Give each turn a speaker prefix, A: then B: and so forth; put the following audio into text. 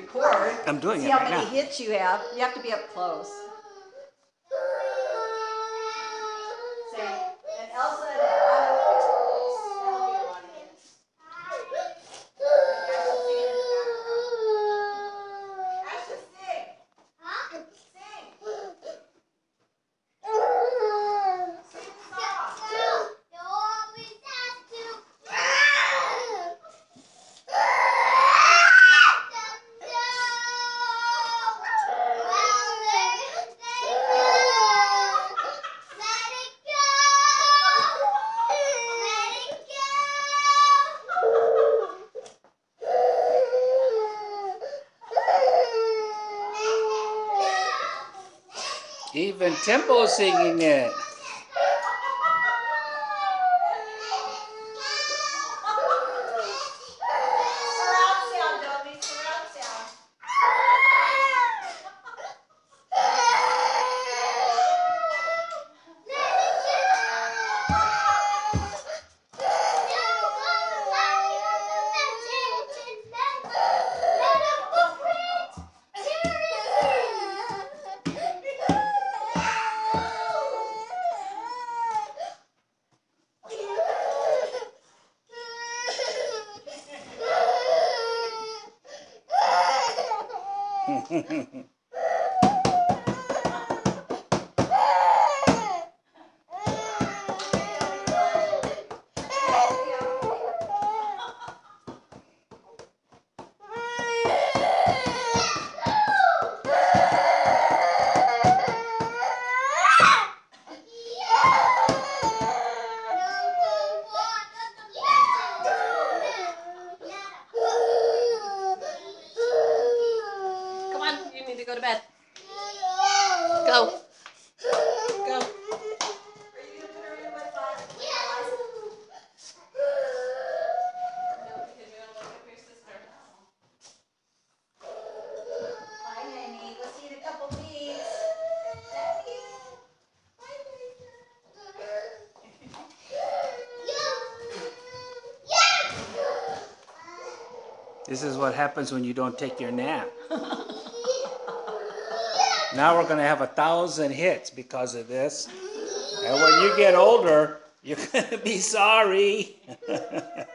A: record.
B: I'm doing
A: See
B: it
A: how
B: right
A: many
B: now.
A: hits you have. You have to be up close. Say, and Elsa and Anna quit. That'll be a lot of hits. Ashley, sing. Huh? Sing. Sing the song.
B: Even Tempo's singing it.
A: Surround sound, Dobie. Surround sound. Come on, you need to go to bed. Go. Go. Are you going to put her in with No, because we don't look at your sister. Bye, honey. Go see a couple bees. Love you. Bye,
B: This is what happens when you don't take your nap. Now we're going to have 1,000 hits because of this. And when you get older, you're going to be sorry.